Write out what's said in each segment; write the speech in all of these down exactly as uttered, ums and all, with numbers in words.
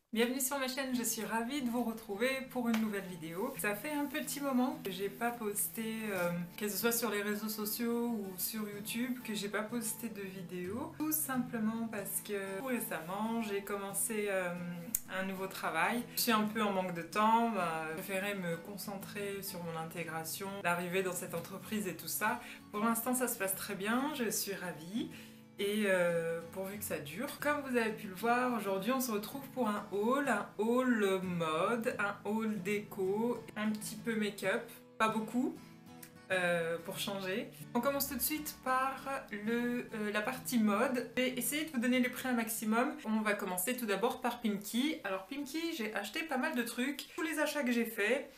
Bienvenue sur ma chaîne, je suis ravie de vous retrouver pour une nouvelle vidéo. Ça fait un petit moment que j'ai pas posté, euh, que ce soit sur les réseaux sociaux ou sur YouTube, que j'ai pas posté de vidéo. Tout simplement parce que tout récemment j'ai commencé euh, un nouveau travail. Je suis un peu en manque de temps, bah, je préférais me concentrer sur mon intégration, l'arrivée dans cette entreprise et tout ça. Pour l'instant ça se passe très bien, je suis ravie. Et euh, pourvu que ça dure. Comme vous avez pu le voir, aujourd'hui on se retrouve pour un haul, un haul mode, un haul déco, un petit peu make-up, pas beaucoup, euh, pour changer. On commence tout de suite par le, euh, la partie mode. Je vais essayer de vous donner les prix un maximum. On va commencer tout d'abord par Pimkie. Alors Pimkie, j'ai acheté pas mal de trucs. Tous les achats que j'ai faits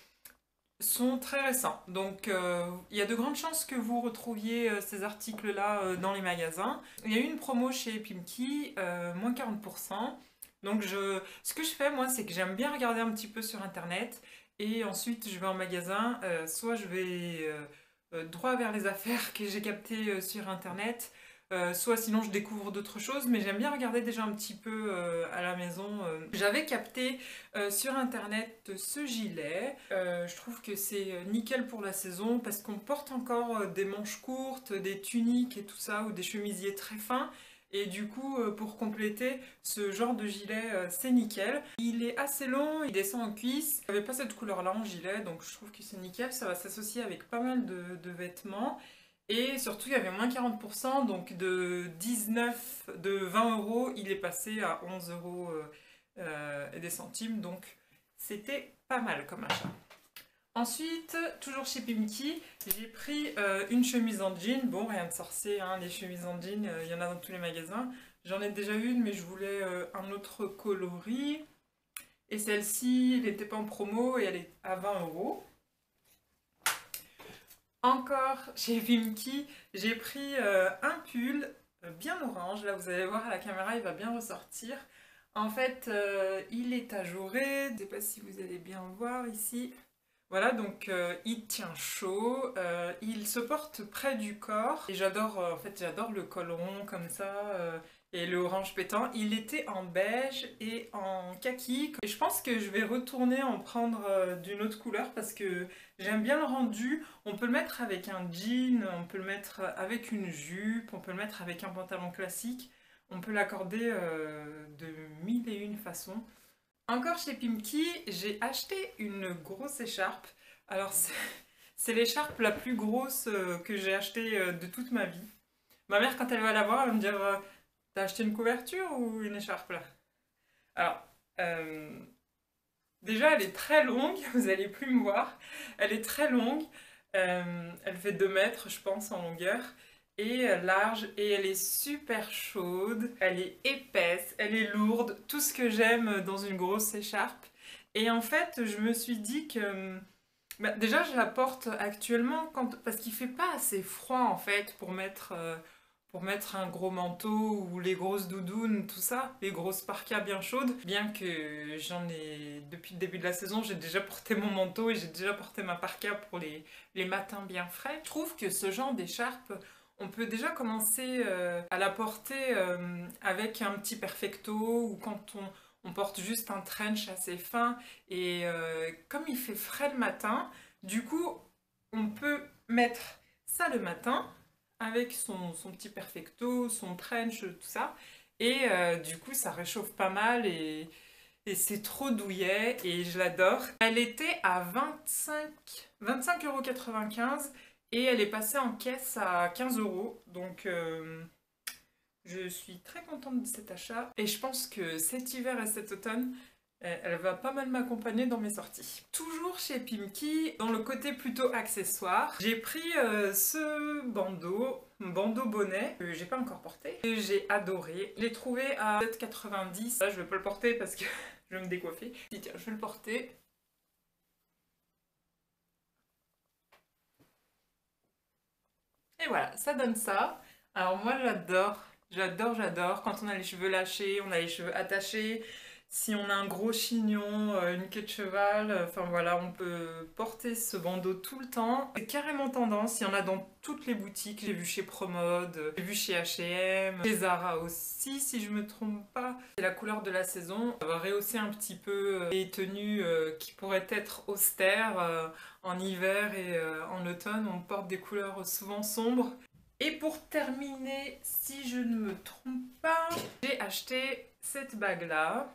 sont très récents. Donc euh, il y a de grandes chances que vous retrouviez euh, ces articles-là euh, dans les magasins. Il y a eu une promo chez Pimkie, euh, moins quarante pour cent. Donc je, ce que je fais moi, c'est que j'aime bien regarder un petit peu sur internet et ensuite je vais en magasin. Euh, soit je vais euh, euh, droit vers les affaires que j'ai captées euh, sur internet, euh, soit sinon je découvre d'autres choses, mais j'aime bien regarder déjà un petit peu euh, à la maison. euh. J'avais capté euh, sur internet ce gilet, euh, je trouve que c'est nickel pour la saison parce qu'on porte encore euh, des manches courtes, des tuniques et tout ça, ou des chemisiers très fins. Et du coup, euh, pour compléter, ce genre de gilet, euh, c'est nickel. Il est assez long, il descend en cuisse. Il n'y avait pas cette couleur-là en gilet, donc je trouve que c'est nickel. Ça va s'associer avec pas mal de, de vêtements. Et surtout, il y avait moins quarante pour cent, donc de dix-neuf, de vingt euros, il est passé à onze euros euh, euh, et des centimes, donc c'était pas mal comme achat. Ensuite, toujours chez Pimkie, j'ai pris euh, une chemise en jean. Bon, rien de sorcier, hein, les chemises en jean, euh, il y en a dans tous les magasins. J'en ai déjà une, mais je voulais euh, un autre coloris. Et celle-ci, elle n'était pas en promo et elle est à vingt euros. Encore chez Pimkie, j'ai pris euh, un pull euh, bien orange. Là, vous allez voir à la caméra, il va bien ressortir. En fait, euh, il est ajouré. Je ne sais pas si vous allez bien voir ici. Voilà, donc euh, il tient chaud, euh, il se porte près du corps. Et j'adore, euh, en fait, j'adore le col rond comme ça. euh, et le orange pétant. Il était en beige et en kaki. Et je pense que je vais retourner en prendre euh, d'une autre couleur parce que j'aime bien le rendu. On peut le mettre avec un jean, on peut le mettre avec une jupe, on peut le mettre avec un pantalon classique. On peut l'accorder euh, de mille et une façons. Encore chez Pimkie, j'ai acheté une grosse écharpe. Alors c'est c'est l'écharpe la plus grosse euh, que j'ai achetée euh, de toute ma vie. Ma mère, quand elle va la voir, elle va me dire euh, t'as acheté une couverture ou une écharpe là? Alors, euh, déjà elle est très longue, vous allez plus me voir. Elle est très longue, euh, elle fait deux mètres je pense en longueur. Et euh, large, et elle est super chaude, elle est épaisse, elle est lourde, tout ce que j'aime dans une grosse écharpe. Et en fait, je me suis dit que bah, déjà, je la porte actuellement quand, parce qu'il fait pas assez froid en fait pour mettre, euh, pour mettre un gros manteau ou les grosses doudounes, tout ça, les grosses parkas bien chaudes. Bien que j'en ai, depuis le début de la saison, j'ai déjà porté mon manteau et j'ai déjà porté ma parka pour les, les matins bien frais. Je trouve que ce genre d'écharpe, on peut déjà commencer euh, à la porter euh, avec un petit perfecto ou quand on, on porte juste un trench assez fin et euh, comme il fait frais le matin, du coup, on peut mettre ça le matin avec son, son petit perfecto, son trench, tout ça. Et euh, du coup, ça réchauffe pas mal et, et c'est trop douillet et je l'adore. Elle était à vingt-cinq, vingt-cinq euros quatre-vingt-quinze et elle est passée en caisse à quinze euros. Donc, euh, je suis très contente de cet achat et je pense que cet hiver et cet automne, euh, elle va pas mal m'accompagner dans mes sorties. Toujours chez Pimkie, dans le côté plutôt accessoire, j'ai pris euh, ce bandeau, un bandeau bonnet, que j'ai pas encore porté, que j'ai adoré. Je l'ai trouvé à sept euros quatre-vingt-dix. Là, je vais pas le porter parce que je vais me décoiffer. Si, tiens, je vais le porter. Et voilà, ça donne ça. Alors moi, j'adore. J'adore, j'adore. Quand on a les cheveux lâchés, on a les cheveux attachés. Si on a un gros chignon, euh, une queue de cheval, euh, enfin voilà, on peut porter ce bandeau tout le temps. C'est carrément tendance, il y en a dans toutes les boutiques. J'ai vu chez Promode, euh, j'ai vu chez H et M, chez Zara aussi, si je me trompe pas. C'est la couleur de la saison. Ça va rehausser un petit peu euh, les tenues euh, qui pourraient être austères. euh, en hiver et euh, en automne, on porte des couleurs souvent sombres. Et pour terminer, si je ne me trompe pas, j'ai acheté cette bague-là,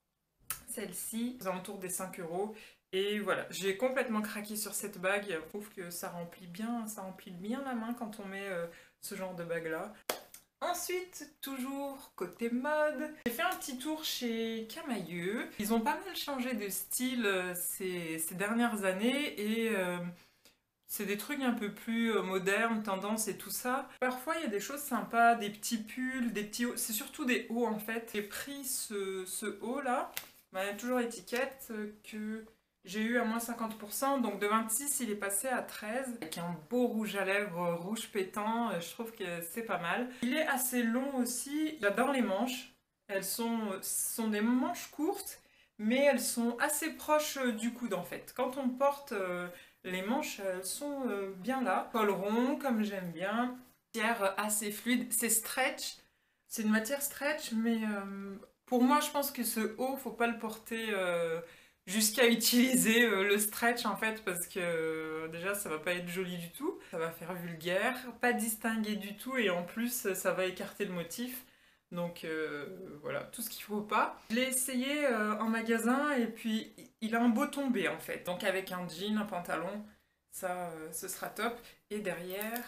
celle-ci, aux alentours des cinq euros. Et voilà, j'ai complètement craqué sur cette bague. Je trouve que ça remplit bien, ça remplit bien la main quand on met euh, ce genre de bague-là. Ensuite, toujours côté mode, j'ai fait un petit tour chez Camaïeu. Ils ont pas mal changé de style euh, ces, ces dernières années et euh, c'est des trucs un peu plus euh, modernes, tendance et tout ça. Parfois, il y a des choses sympas, des petits pulls, des petits hauts. C'est surtout des hauts en fait. J'ai pris ce, ce haut là. Il y a toujours l'étiquette euh, que j'ai eu à moins cinquante pour cent. Donc de vingt-six, il est passé à treize. Avec un beau rouge à lèvres, euh, rouge pétant. euh, Je trouve que c'est pas mal. Il est assez long aussi. J'adore les manches. Elles sont, sont des manches courtes, mais elles sont assez proches euh, du coude en fait. Quand on porte... euh, les manches elles sont euh, bien là. Col rond, comme j'aime bien. Matière assez fluide. C'est stretch. C'est une matière stretch, mais euh, pour moi, je pense que ce haut, faut pas le porter euh, jusqu'à utiliser euh, le stretch en fait, parce que euh, déjà, ça va pas être joli du tout. Ça va faire vulgaire, pas distingué du tout, et en plus, ça va écarter le motif. Donc euh, voilà, tout ce qu'il faut pas. Je l'ai essayé euh, en magasin et puis il a un beau tombé en fait. Donc avec un jean, un pantalon, ça euh, ce sera top. Et derrière,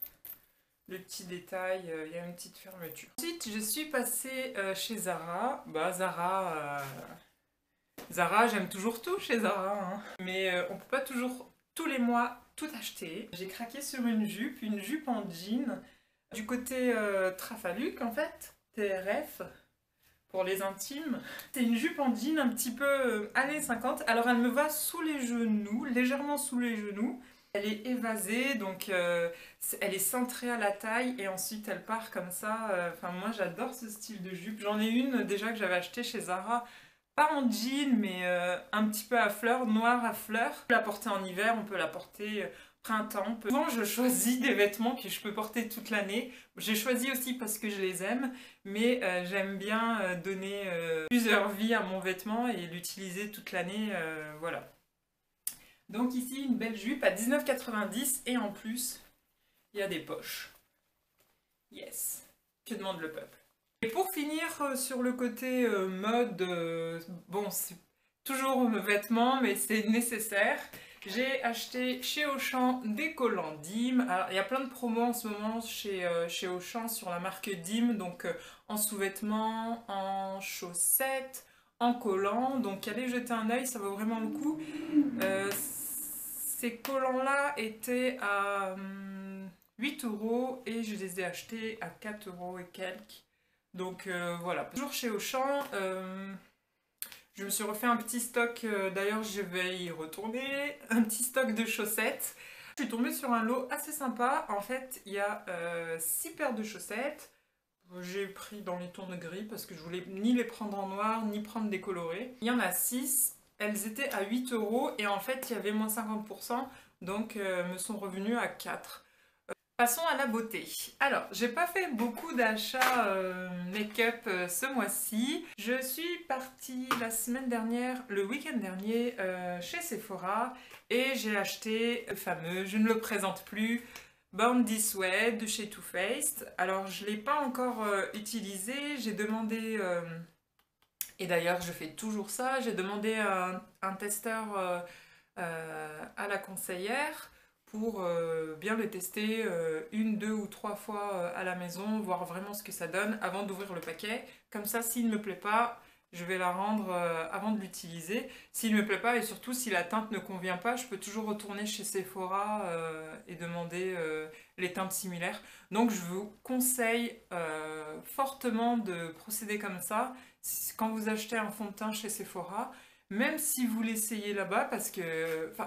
le petit détail, euh, il y a une petite fermeture. Ensuite, je suis passée euh, chez Zara. Bah Zara, euh, Zara, j'aime toujours tout chez Zara. Hein. Mais euh, on peut pas toujours tous les mois tout acheter. J'ai craqué sur une jupe, une jupe en jean. Du côté euh, Trafaluk en fait. T R F pour les intimes. C'est une jupe en jean un petit peu euh, années cinquante. Alors elle me va sous les genoux, légèrement sous les genoux. Elle est évasée, donc euh, elle est cintrée à la taille et ensuite elle part comme ça. Euh, Enfin moi j'adore ce style de jupe. J'en ai une déjà que j'avais achetée chez Zara. Pas en jean mais euh, un petit peu à fleurs, noire à fleurs. On peut la porter en hiver, on peut la porter... Euh, printemps. Souvent, je choisis des vêtements que je peux porter toute l'année. J'ai choisi aussi parce que je les aime, mais euh, j'aime bien euh, donner euh, plusieurs vies à mon vêtement et l'utiliser toute l'année. Euh, voilà. Donc ici, une belle jupe à dix-neuf quatre-vingt-dix et en plus, il y a des poches. Yes. Que demande le peuple? Et pour finir euh, sur le côté euh, mode, euh, bon, c'est toujours vêtements, mais c'est nécessaire. J'ai acheté chez Auchan des collants D I M. Alors, il y a plein de promos en ce moment chez, euh, chez Auchan sur la marque D I M, donc euh, en sous-vêtements, en chaussettes, en collants. Donc allez jeter un œil, ça vaut vraiment le coup. Euh, ces collants-là étaient à hum, huit euros et je les ai achetés à quatre euros et quelques. Donc euh, voilà, toujours chez Auchan. Euh, Je me suis refait un petit stock, euh, d'ailleurs je vais y retourner, un petit stock de chaussettes. Je suis tombée sur un lot assez sympa. En fait, il y a six paires de chaussettes. J'ai pris dans les tons de gris parce que je voulais ni les prendre en noir, ni prendre des colorés. Il y en a six. Elles étaient à huit euros et en fait, il y avait moins cinquante pour cent. Donc, euh, me sont revenues à quatre. Passons à la beauté. Alors, j'ai pas fait beaucoup d'achats euh, make-up euh, ce mois-ci. Je suis partie la semaine dernière, le week-end dernier, euh, chez Sephora et j'ai acheté le fameux, je ne le présente plus, Born This Way de chez Too Faced. Alors, je l'ai pas encore euh, utilisé, j'ai demandé, euh, et d'ailleurs je fais toujours ça, j'ai demandé un, un testeur euh, euh, à la conseillère pour euh, bien le tester euh, une, deux ou trois fois euh, à la maison, voir vraiment ce que ça donne avant d'ouvrir le paquet. Comme ça, s'il ne me plaît pas, je vais la rendre euh, avant de l'utiliser. S'il ne me plaît pas et surtout si la teinte ne convient pas, je peux toujours retourner chez Sephora euh, et demander euh, les teintes similaires. Donc je vous conseille euh, fortement de procéder comme ça quand vous achetez un fond de teint chez Sephora, même si vous l'essayez là-bas, parce que... Enfin,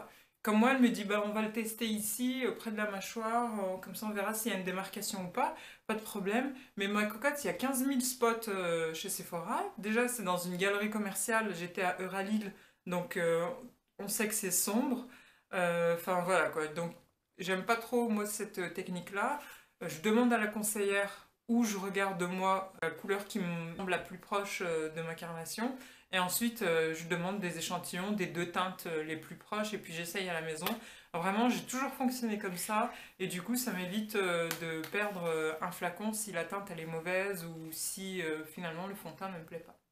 Comme moi, elle me dit, bah, on va le tester ici, euh, près de la mâchoire, euh, comme ça on verra s'il y a une démarcation ou pas, pas de problème. Mais ma cocotte, il y a quinze mille spots euh, chez Sephora. Déjà, c'est dans une galerie commerciale, j'étais à Euralil, donc euh, on sait que c'est sombre. Euh, Enfin voilà quoi, donc j'aime pas trop moi cette euh, technique-là. Euh, Je demande à la conseillère ou je regarde moi la couleur qui me semble la plus proche euh, de ma carnation. Et ensuite, euh, je demande des échantillons des deux teintes euh, les plus proches et puis j'essaye à la maison. Vraiment, j'ai toujours fonctionné comme ça et du coup, ça m'évite euh, de perdre euh, un flacon si la teinte elle est mauvaise ou si euh, finalement le fond de teint ne me plaît pas.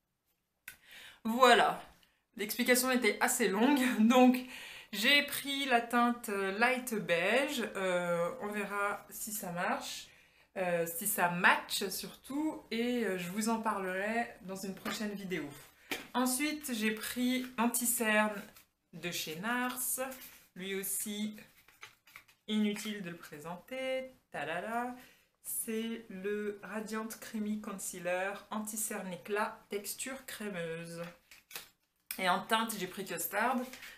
Voilà, l'explication était assez longue, donc j'ai pris la teinte euh, light beige. Euh, on verra si ça marche. Euh, si ça match surtout, et euh, je vous en parlerai dans une prochaine vidéo. Ensuite, j'ai pris l'anti-cerne de chez Nars. Lui aussi, inutile de le présenter. Talala. C'est le Radiant Creamy Concealer anti-cerne éclat, texture crémeuse. Et en teinte, j'ai pris Custard.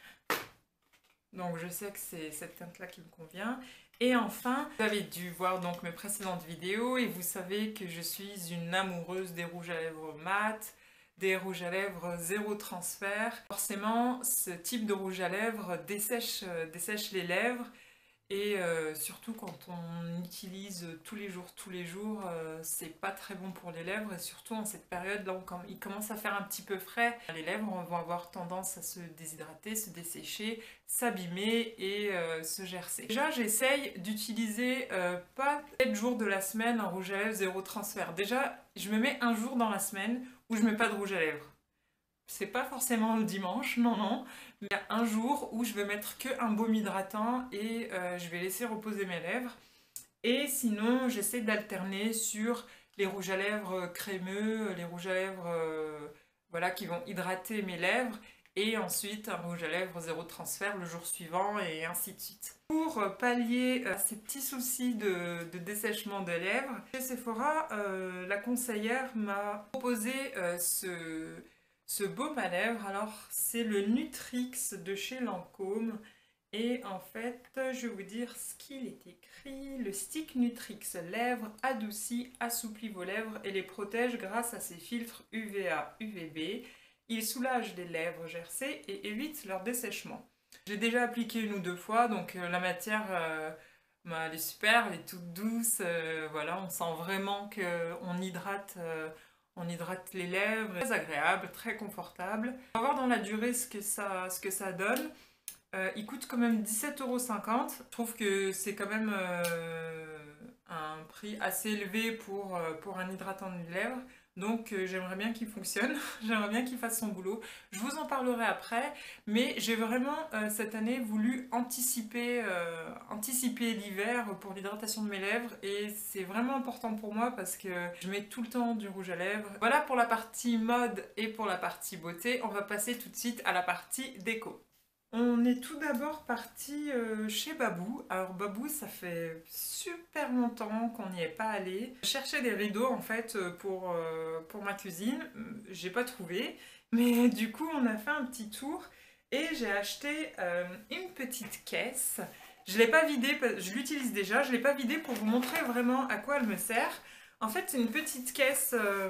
Donc je sais que c'est cette teinte-là qui me convient. Et enfin, vous avez dû voir donc mes précédentes vidéos et vous savez que je suis une amoureuse des rouges à lèvres mat, des rouges à lèvres zéro transfert. Forcément, ce type de rouge à lèvres dessèche, euh, dessèche les lèvres et euh, surtout quand on utilise tous les jours, tous les jours, euh, c'est pas très bon pour les lèvres et surtout en cette période là où il commence à faire un petit peu frais, les lèvres vont avoir tendance à se déshydrater, se dessécher, s'abîmer et euh, se gercer. Déjà j'essaye d'utiliser euh, pas sept jours de la semaine un rouge à lèvres zéro transfert. Déjà je me mets un jour dans la semaine où je mets pas de rouge à lèvres. C'est pas forcément le dimanche, non, non. Mais il y a un jour où je vais mettre que un baume hydratant et euh, je vais laisser reposer mes lèvres. Et sinon, j'essaie d'alterner sur les rouges à lèvres crémeux, les rouges à lèvres euh, voilà, qui vont hydrater mes lèvres. Et ensuite, un rouge à lèvres zéro transfert le jour suivant et ainsi de suite. Pour pallier à ces petits soucis de, de dessèchement de lèvres, chez Sephora, euh, la conseillère m'a proposé euh, ce ce baume à lèvres. Alors, c'est le Nutrix de chez Lancôme. Et en fait, je vais vous dire ce qu'il est écrit. Le stick Nutrix lèvres adoucit, assouplit vos lèvres et les protège grâce à ses filtres U V A U V B. Il soulage les lèvres gercées et évite leur dessèchement. J'ai déjà appliqué une ou deux fois, donc euh, la matière, euh, bah, elle est super, elle est toute douce. Euh, voilà, on sent vraiment qu'on hydrate... Euh, On hydrate les lèvres, très agréable, très confortable. On va voir dans la durée ce que ça, ce que ça donne. Euh, il coûte quand même dix-sept euros cinquante. Je trouve que c'est quand même euh, un prix assez élevé pour, euh, pour un hydratant de lèvres. Donc euh, j'aimerais bien qu'il fonctionne, j'aimerais bien qu'il fasse son boulot. Je vous en parlerai après, mais j'ai vraiment euh, cette année voulu anticiper, euh, anticiper l'hiver pour l'hydratation de mes lèvres et c'est vraiment important pour moi parce que je mets tout le temps du rouge à lèvres. Voilà pour la partie mode et pour la partie beauté. On va passer tout de suite à la partie déco. On est tout d'abord parti euh, chez Babou. Alors Babou, ça fait super longtemps qu'on n'y est pas allé. Je cherchais des rideaux en fait pour, euh, pour ma cuisine. J'ai pas trouvé. Mais du coup, on a fait un petit tour et j'ai acheté euh, une petite caisse. Je l'ai pas vidée, je l'utilise déjà. Je l'ai pas vidée pour vous montrer vraiment à quoi elle me sert. En fait, c'est une petite caisse... Euh,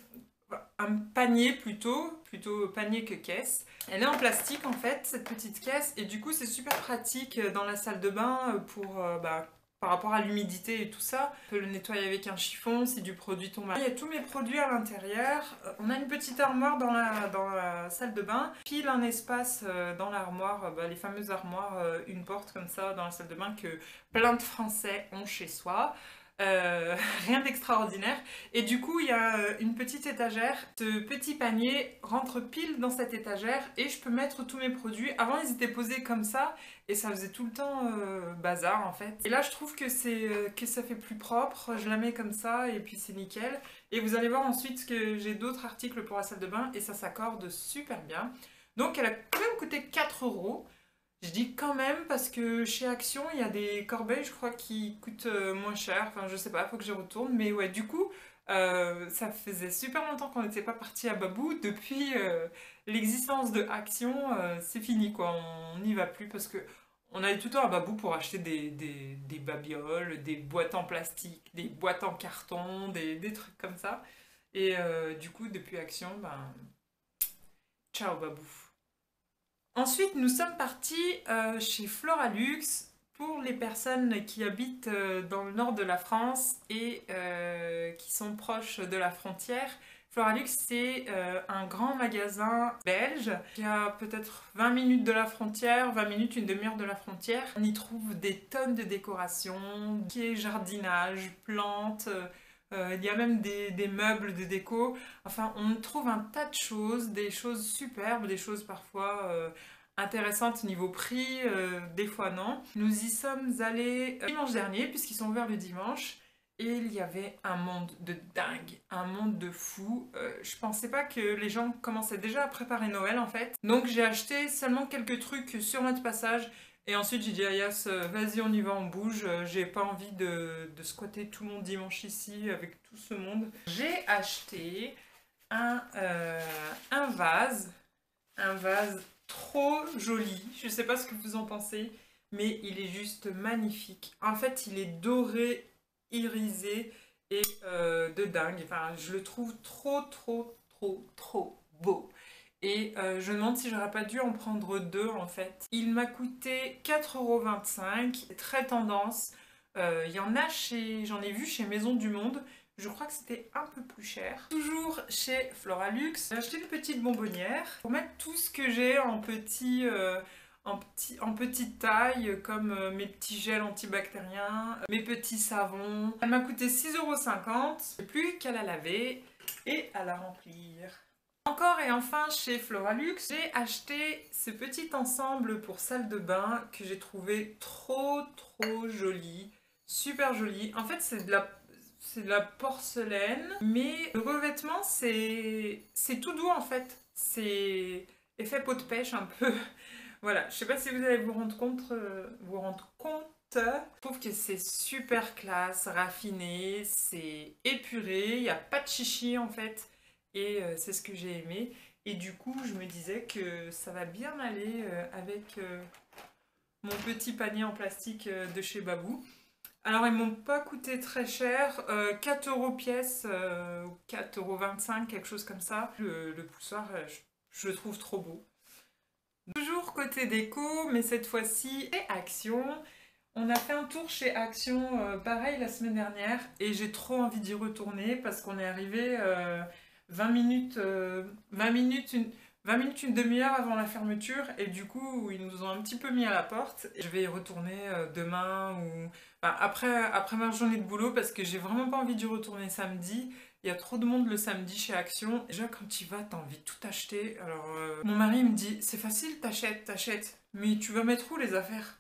un panier plutôt, plutôt panier que caisse. Elle est en plastique en fait, cette petite caisse, et du coup c'est super pratique dans la salle de bain pour, euh, bah, par rapport à l'humidité et tout ça. On peut le nettoyer avec un chiffon si du produit tombe. Il y a tous mes produits à l'intérieur. On a une petite armoire dans la, dans la salle de bain, pile un espace dans l'armoire, bah, les fameuses armoires, une porte comme ça dans la salle de bain que plein de Français ont chez soi. Euh, rien d'extraordinaire. Et du coup, il y a une petite étagère. Ce petit panier rentre pile dans cette étagère et je peux mettre tous mes produits. Avant, ils étaient posés comme ça et ça faisait tout le temps euh, bazar en fait. Et là, je trouve que, c'est, euh, que ça fait plus propre. Je la mets comme ça et puis c'est nickel. Et vous allez voir ensuite que j'ai d'autres articles pour la salle de bain et ça s'accorde super bien. Donc, elle a quand même coûté quatre euros. Je dis quand même parce que chez Action, il y a des corbeilles, je crois, qui coûtent euh, moins cher. Enfin, je sais pas, faut que je retourne. Mais ouais, du coup, euh, ça faisait super longtemps qu'on n'était pas parti à Babou. Depuis euh, l'existence de Action, euh, c'est fini, quoi. On n'y va plus parce que, on allait tout le temps à Babou pour acheter des, des, des babioles, des boîtes en plastique, des boîtes en carton, des, des trucs comme ça. Et euh, du coup, depuis Action, ben, ciao Babou. Ensuite, nous sommes partis euh, chez Floralux pour les personnes qui habitent euh, dans le nord de la France et euh, qui sont proches de la frontière. Floralux, c'est euh, un grand magasin belge qui a peut-être vingt minutes de la frontière, vingt minutes, une demi-heure de la frontière. On y trouve des tonnes de décorations, qui est jardinage, plantes, euh, il y a même des, des meubles de déco. Enfin, on trouve un tas de choses, des choses superbes, des choses parfois euh, intéressantes niveau prix, euh, des fois non. Nous y sommes allés euh, dimanche dernier, puisqu'ils sont ouverts le dimanche. Et il y avait un monde de dingue, un monde de fou. Euh, je pensais pas que les gens commençaient déjà à préparer Noël en fait. Donc j'ai acheté seulement quelques trucs sur notre passage. Et ensuite j'ai dit à Yas, euh, vas-y on y va, on bouge. Euh, J'ai pas envie de, de squatter tout mon dimanche ici avec tout ce monde. J'ai acheté un, euh, un vase. Un vase trop joli. Je sais pas ce que vous en pensez, mais il est juste magnifique. En fait il est doré, irisé et euh, de dingue. Enfin, je le trouve trop, trop, trop, trop beau. Et euh, je me demande si j'aurais pas dû en prendre deux en fait. Il m'a coûté quatre euros vingt-cinq, très tendance. Euh, Il y en a chez, j'en ai vu chez Maison du Monde. Je crois que c'était un peu plus cher. Toujours chez Floralux, j'ai acheté une petite bonbonnière pour mettre tout ce que j'ai en petit. Euh, en, petit, en petite taille, comme euh, mes petits gels antibactériens, mes petits savons. Elle m'a coûté six euros cinquante. Plus qu'à la laver et à la remplir. Encore et enfin chez Floralux, j'ai acheté ce petit ensemble pour salle de bain que j'ai trouvé trop trop joli, super joli. En fait c'est de la, c'est de la porcelaine, mais le revêtement c'est c'est tout doux en fait. C'est effet peau de pêche un peu. Voilà, je sais pas si vous allez vous rendre compte, euh, vous rendre compte. Je trouve que c'est super classe, raffiné, c'est épuré, il n'y a pas de chichi en fait. Et euh, c'est ce que j'ai aimé. Et du coup, je me disais que ça va bien aller euh, avec euh, mon petit panier en plastique euh, de chez Babou. Alors, ils m'ont pas coûté très cher, euh, quatre euros pièce, euh, quatre euros vingt-cinq, quelque chose comme ça. Le, le poussoir, euh, je, je le trouve trop beau. Toujours côté déco, mais cette fois-ci, chez Action. On a fait un tour chez Action, euh, pareil, la semaine dernière, et j'ai trop envie d'y retourner parce qu'on est arrivé euh, vingt minutes, euh, vingt minutes, une, vingt minutes, une demi-heure avant la fermeture, et du coup, ils nous ont un petit peu mis à la porte. Je vais y retourner euh, demain ou enfin, après, après ma journée de boulot parce que j'ai vraiment pas envie d'y retourner samedi. Il y a trop de monde le samedi chez Action. Déjà, quand tu y vas, t'as envie de tout acheter. Alors, euh, mon mari me dit, c'est facile, t'achètes, t'achètes. Mais tu vas mettre où les affaires?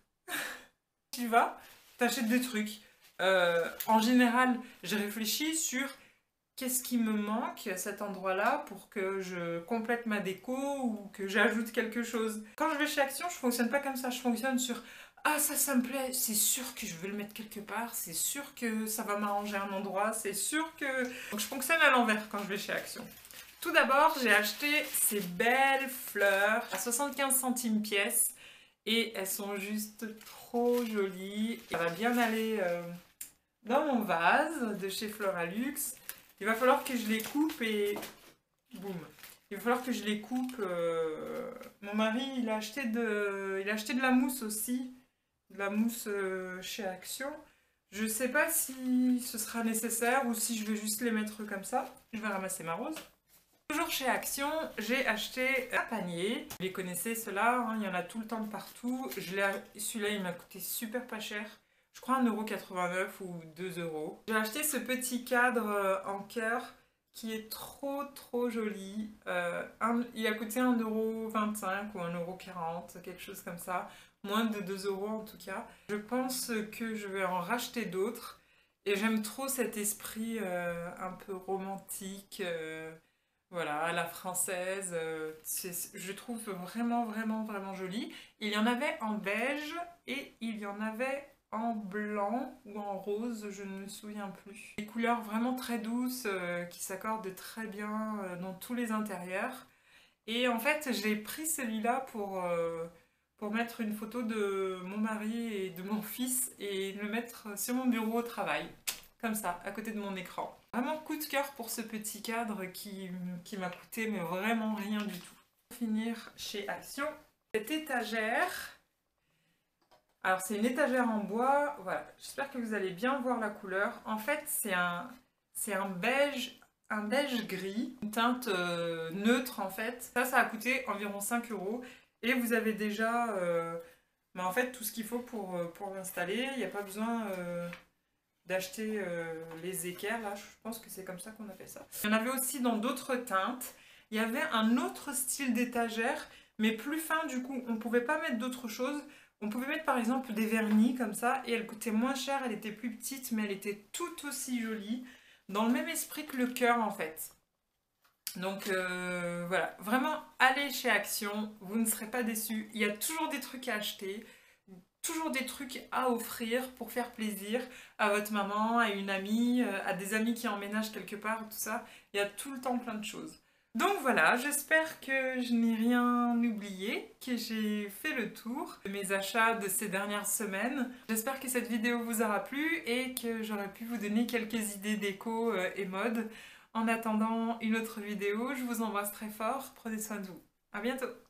Tu y vas, t'achètes des trucs. Euh, en général, j'ai réfléchi sur qu'est-ce qui me manque à cet endroit-là pour que je complète ma déco ou que j'ajoute quelque chose. Quand je vais chez Action, je fonctionne pas comme ça. Je fonctionne sur ah ça, ça me plaît, c'est sûr que je vais le mettre quelque part, c'est sûr que ça va m'arranger un endroit, c'est sûr que... Donc je fonctionne à l'envers quand je vais chez Action. Tout d'abord, j'ai acheté ces belles fleurs à soixante-quinze centimes pièce. Et elles sont juste trop jolies. Ça va bien aller euh, dans mon vase de chez Floralux. Il va falloir que je les coupe et... Boum. Il va falloir que je les coupe. Euh... Mon mari, il a acheté de... il a acheté de la mousse aussi. De la mousse euh, chez Action. Je sais pas si ce sera nécessaire ou si je vais juste les mettre comme ça. Je vais ramasser ma rose. Toujours chez Action, j'ai acheté un panier. Vous les connaissez ceux-là, hein, il y en a tout le temps de partout. Celui-là, il m'a coûté super pas cher. Je crois un euro quatre-vingt-neuf ou deux euros. J'ai acheté ce petit cadre en cœur qui est trop trop joli. Euh, un, il a coûté un euro vingt-cinq ou un euro quarante, quelque chose comme ça. Moins de deux euros en tout cas. Je pense que je vais en racheter d'autres. Et j'aime trop cet esprit euh, un peu romantique. Euh, Voilà, à la française, euh, c'est- je trouve vraiment, vraiment, vraiment joli. Il y en avait en beige et il y en avait en blanc ou en rose, je ne me souviens plus. Des couleurs vraiment très douces euh, qui s'accordent très bien euh, dans tous les intérieurs. Et en fait, j'ai pris celui-là pour, euh, pour mettre une photo de mon mari et de mon fils et le mettre sur mon bureau au travail, comme ça, à côté de mon écran. Vraiment coup de cœur pour ce petit cadre qui, qui m'a coûté mais vraiment rien du tout. Pour finir chez Action, cette étagère, alors c'est une étagère en bois, voilà, j'espère que vous allez bien voir la couleur. En fait c'est un, c'est un beige, un beige gris, une teinte euh, neutre en fait. Ça, ça a coûté environ cinq euros et vous avez déjà euh, bah, en fait tout ce qu'il faut pour, pour l'installer. Il n'y a pas besoin euh, d'acheter euh, les équerres, là je pense que c'est comme ça qu'on appelle ça. Il y en avait aussi dans d'autres teintes. Il y avait un autre style d'étagère mais plus fin, du coup on ne pouvait pas mettre d'autres choses. On pouvait mettre par exemple des vernis comme ça et elle coûtait moins cher, elle était plus petite mais elle était tout aussi jolie, dans le même esprit que le cœur en fait. Donc euh, voilà, vraiment allez chez Action, vous ne serez pas déçus, il y a toujours des trucs à acheter, toujours des trucs à offrir pour faire plaisir à votre maman, à une amie, à des amis qui emménagent quelque part, tout ça, il y a tout le temps plein de choses. Donc voilà, j'espère que je n'ai rien oublié, que j'ai fait le tour de mes achats de ces dernières semaines. J'espère que cette vidéo vous aura plu et que j'aurai pu vous donner quelques idées déco et mode. En attendant une autre vidéo, je vous embrasse très fort, prenez soin de vous. À bientôt!